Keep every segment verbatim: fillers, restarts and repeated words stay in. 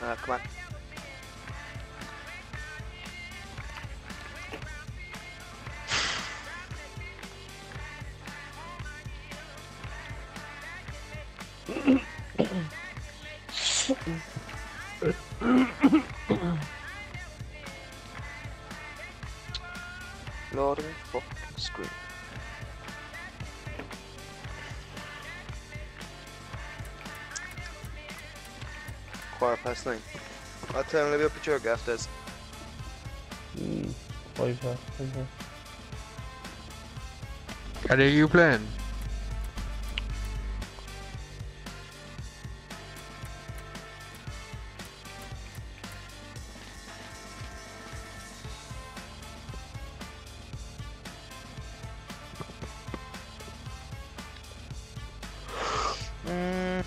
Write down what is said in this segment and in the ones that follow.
Uh, come on. Loading fucking screen. Quarter past nine. What time will I be up at your gaff, Des? Mm, five past, five past. Are you playing? Mm.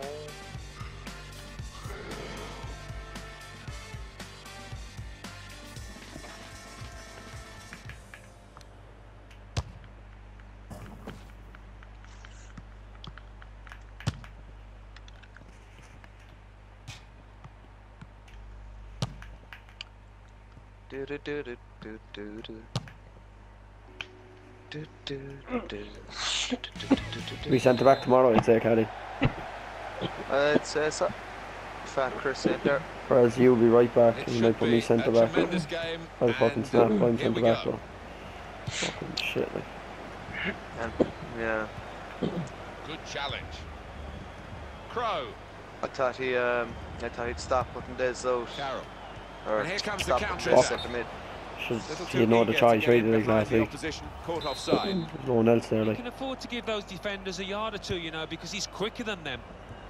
Do do do do do do do. Do do do. We sent it back tomorrow, I'd say, Caddy. Uh, it's uh, so fat Chris in there. Whereas you'll be right back, It and you should might put me be centre a back. tremendous game, I'll fucking and, snap, uh, I'm here centre we back go. though. Fucking shit, like. And, yeah. Good challenge. Crow. I thought he um I thought he'd stop putting Des out. Carroll. Or And here comes the stop counter putting Des attack. at the mid. Should, Little you too know the eager choice to get right in like behind last the week. opposition, caught offside. There's no one else there, You like. can afford to give those defenders a yard or two, you know, because he's quicker than them.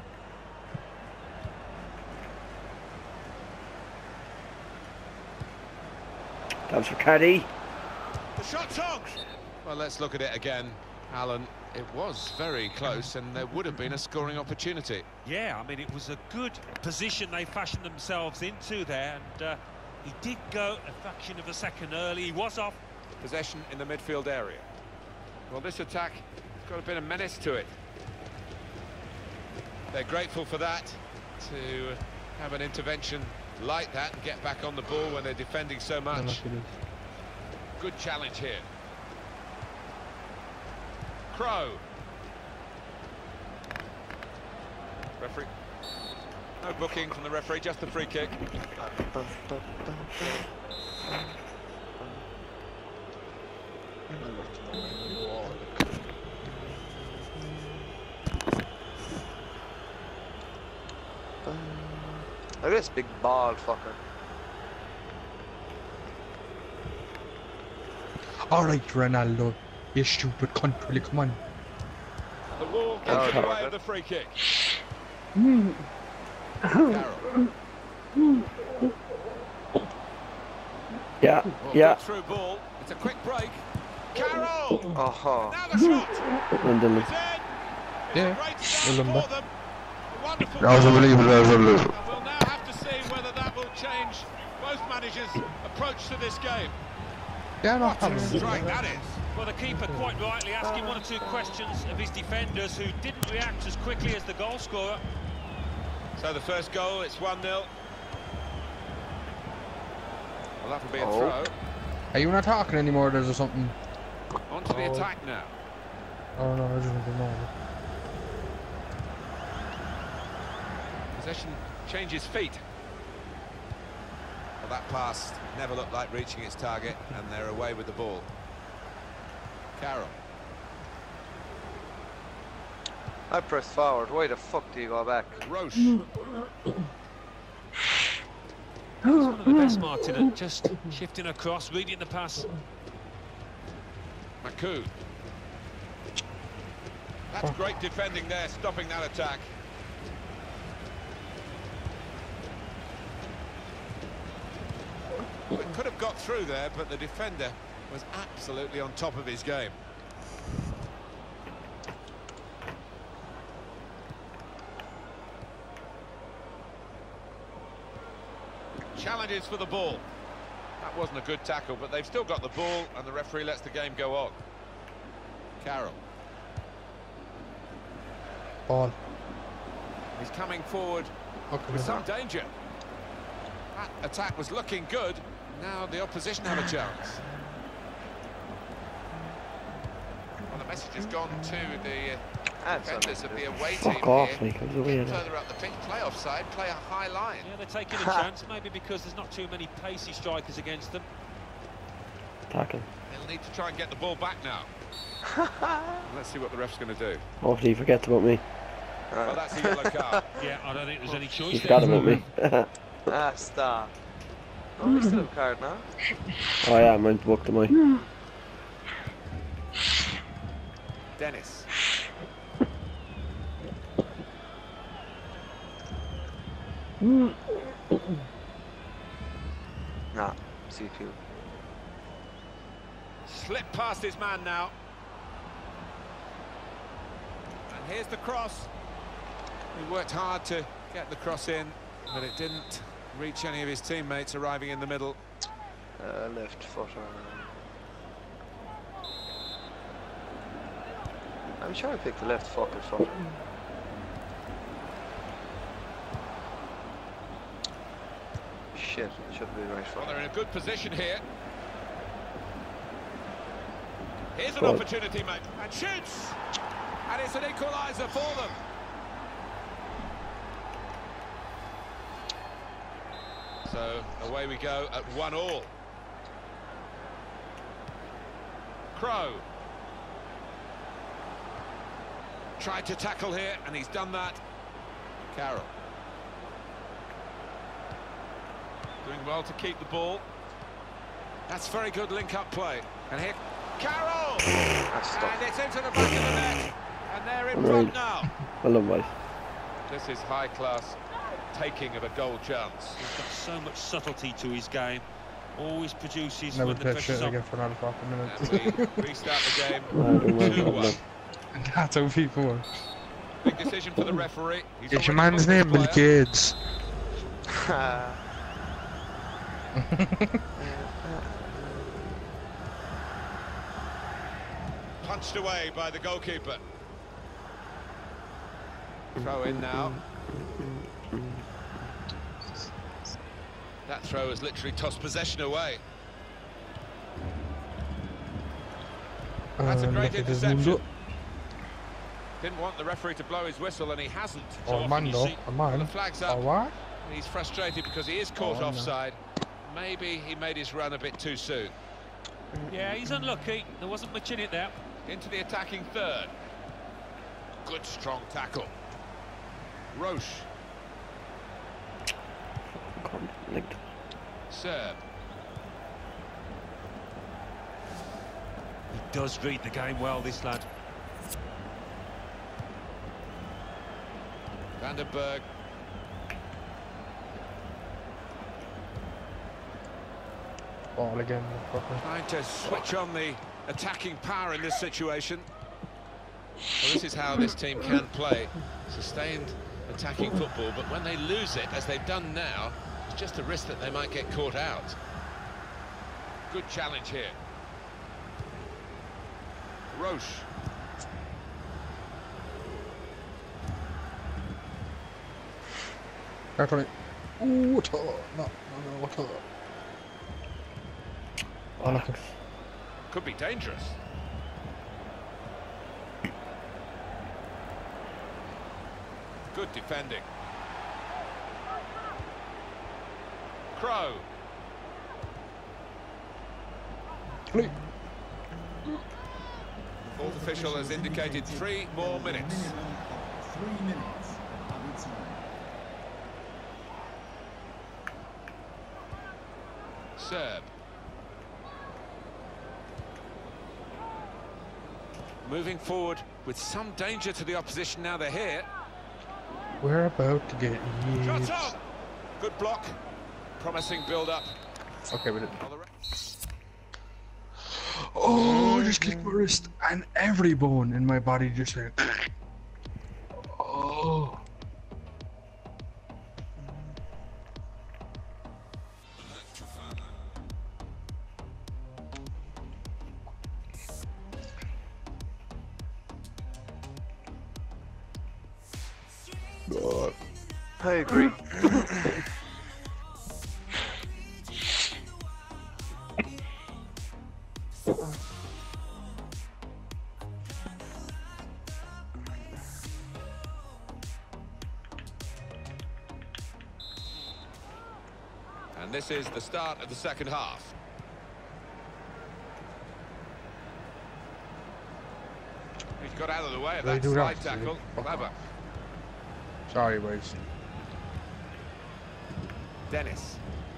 That's for Caddy. The shot's on. Well, let's look at it again, Alan. It was very close, and there would have been a scoring opportunity. Yeah, I mean, it was a good position they fashioned themselves into there, and uh, he did go a fraction of a second early. He was off. Possession in the midfield area. Well, this attack has got a bit of menace to it. They're grateful for that, to have an intervention like that and get back on the ball when they're defending so much. Good challenge here. Crow. Referee. No booking from the referee, just the free kick. Look at this big bald fucker. Alright, Ronaldo. You stupid cunt, really, come on. The wall gets Oh, in the okay. way of the free kick. Carroll. Yeah, Well, yeah. good through ball. It's a quick break. Carroll. Oh, Now the shot. And then It's in. It's Yeah, a great start well done, for them. A wonderful That was goal. unbelievable, that was unbelievable. And we'll now have to see whether that will change both managers' approach to this game. Yeah, no What a problem. strike that is. Well, the keeper quite rightly asking one or two questions of his defenders, who didn't react as quickly as the goal scorer. So the first goal, it's one nil. Well, that'll be a Oh. throw. Are you not talking anymore, there's or something? On to the Oh. attack now. Oh no, I just don't know. Possession changes feet. Well, that pass never looked like reaching its target, and they're away with the ball. Carroll. I pressed forward. Why the fuck do you go back? Roche. He's one of the best, Martin, at just shifting across, reading the pass. Maku. That's great defending there, stopping that attack. Well, it could have got through there, but the defender was absolutely on top of his game. Challenges for the ball. That wasn't a good tackle, but they've still got the ball, and the referee lets the game go on. Carroll. Ball. He's coming forward Okay. with some danger. That attack was looking good. Now the opposition have a chance. Well, the message has gone to the uh, defenders of the away team Fuck off, here. like, I was away Get there. further up the pitch, play offside, play a high line. Yeah, they're taking a chance, maybe because there's not too many pacey strikers against them. Tackle. They'll need to try and get the ball back now. Let's see what the ref's going to do. Hopefully he forgets about me. Well, that's a yellow card. Yeah, I don't think there's any choice He there. forgot about me. Ah, stop. Oh, we still have a card now. Oh yeah, mine's booked to mine. Dennis. Nah, C two. Slip past his man now. And here's the cross. He worked hard to get the cross in, but it didn't reach any of his teammates arriving in the middle. Uh, left foot on. I'm trying to pick the left fucking foot. Shit, it should be right foot. Well, they're in a good position here. Here's an Good. opportunity, mate, and shoots! And it's an equaliser for them. So, away we go at one all. Crow. Tried to tackle here, and he's done that. Carroll. Doing well to keep the ball. That's very good link-up play. And here, Carroll! And it's into the back of the net. And they're in front Right. now. Well done, boys. This is high-class taking of a goal chance. He's got so much subtlety to his game. Always produces Never when the play pressure's shit on. again for another fucking And minute. we restart the game I don't mind two that, one. man. That's how people work. Big decision for the referee. He's Get your already man's booked his name, Bill player. Gates. Punched away by the goalkeeper. Throw in now. That throw has literally tossed possession away. That's a Uh, great look at this interception. mundo. Didn't want the referee to blow his whistle, and he hasn't. So Oh, often man, you though. see- A well, man. the flag's Oh, up. what? He's frustrated because he is caught Oh, no. offside. Maybe he made his run a bit too soon. Yeah, he's unlucky. There wasn't much in it there. Into the attacking third. Good strong tackle. Roche. Come, linked. Serb. He does read the game well, this lad. Vandenberg. Ball again. Fucking. Trying to switch on the attacking power in this situation. Well, this is how this team can play. Sustained attacking football, but when they lose it, as they've done now, it's just a risk that they might get caught out. Good challenge here. Roche. Actually. Ooh, what? No, no, no, what? Oh, nothing. Could be dangerous. Good defending. Crow. Please. Fourth official has indicated three more minutes. Three minutes. Added time. Serb. Moving forward with some danger to the opposition now they're here. We're about to get Shot yeets. on! Good block. Promising build-up. Okay, we did. Oh, I just clicked my wrist and every bone in my body just went. Oh. I agree. And this is the start of the second half. He's got out of the way of They that do slide that, tackle. fuck Clever. off. Sorry, boys. Dennis.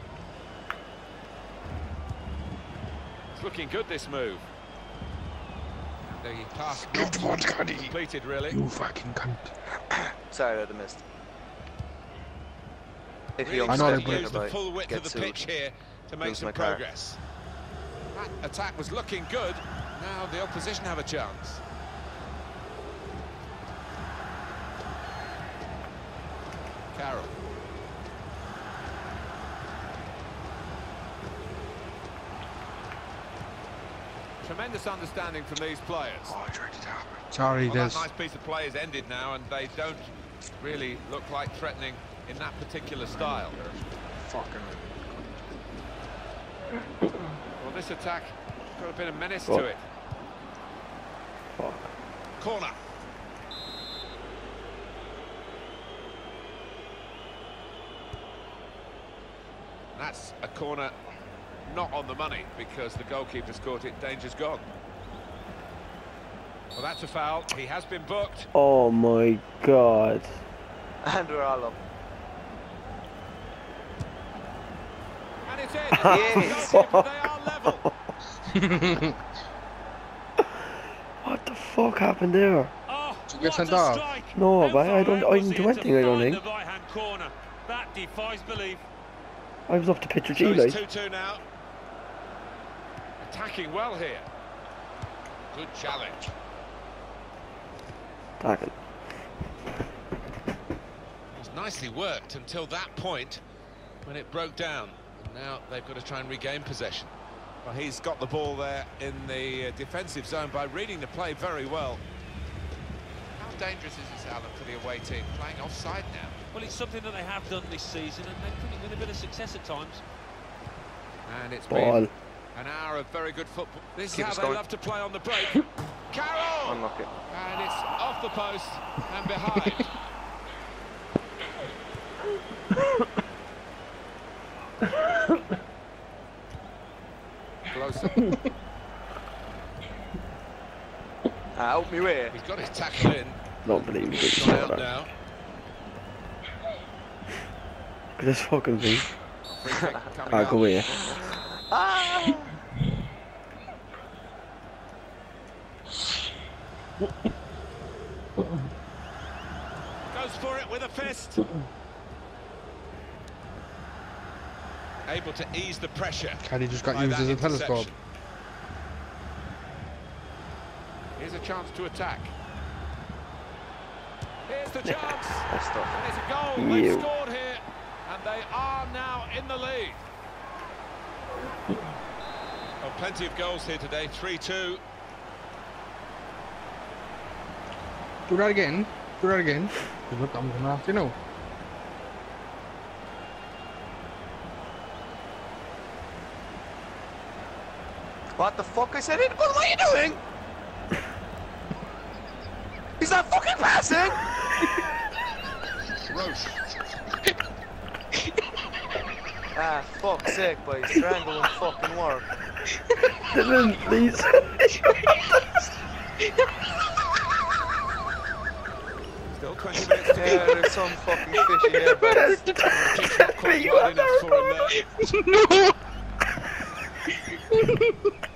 It's looking good, this move. The pass Give not the ball to Caddy. completed, really. You fucking cunt. Sorry, I'd have missed. If Really he I know trying they to play use the about full width get of the sued. pitch here to make Lose some my car. progress. That attack was looking good. Now the opposition have a chance. Carroll. Tremendous understanding from these players. Oh, I tried to tap it. Sorry, Well, that Des. nice piece of play is ended now, and they don't really look like threatening in that particular style. Fucking. Well, this attack got a bit of menace What? to it. Fuck. Corner. That's a corner not on the money because the goalkeeper's caught it. Danger's gone. Well, that's a foul. He has been booked. Oh my god. And we're all up. And it's in. Yes. The goalkeeper, they are level. What the fuck happened there? Oh, Did you get what sent a off? strike. No, How but I far don't- out I was didn't do he to anything, I don't find think. the right-hand corner? That defies belief. I was up to picture So G, it's like. two two now. Attacking well here. Good challenge. Tackle. It was nicely worked until that point when it broke down. And now they've got to try and regain possession. Well, he's got the ball there in the uh, defensive zone by reading the play very well. How dangerous is this, Alan, for the away team? Playing offside now. Well, it's something that they have done this season, and they've put it with a bit of success at times. And it's Ball. been an hour of very good football. This is Keep how us they going. love to play on the break. Carroll! Unlucky. And it's off the post and behind. Closer. Out me way. He's got his tackle in. Don't believe you did He's gone out that. now. Look at this fucking thing. Free kick coming I'll up. go away. Ah! Goes for it with a fist. Able to ease the pressure. Caddy just got by used that as a telescope. interception. Here's a chance to attack. Here's the chance. That's tough. And it's a goal. You. They've scored here. And they are now in the lead. Well, plenty of goals here today. three two. Do that again. Do that again. Because look, I'm coming after you know. What the fuck? I said it. What are you doing? He's not fucking passing. Roche. Ah, fuck's sake, boys. Strangle and fucking work. Dylan, please. Still twenty minutes to Yeah, go. there's some fucking fish in there, boys. Kick's not quite wide enough for him there. No!